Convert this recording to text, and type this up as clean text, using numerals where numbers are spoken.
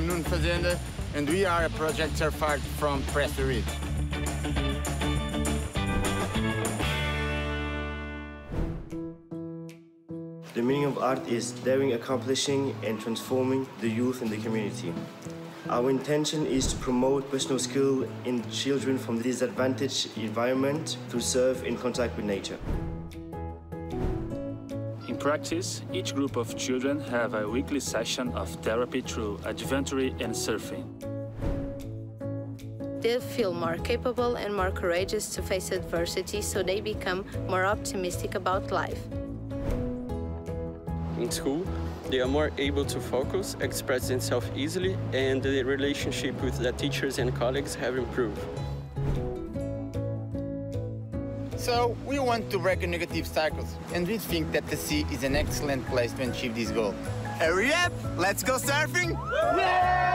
Nuno Fazenda, and we are a project SurfArt from Press to Read. The meaning of art is daring, accomplishing, and transforming the youth in the community. Our intention is to promote personal skill in children from the disadvantaged environment to serve in contact with nature. In practice, each group of children have a weekly session of therapy through adventure and surfing. They feel more capable and more courageous to face adversity, so they become more optimistic about life. In school, they are more able to focus, express themselves easily, and the relationship with the teachers and colleagues have improved. So, we want to break negative cycles, and we think that the sea is an excellent place to achieve this goal. Hurry up! Let's go surfing! Yeah!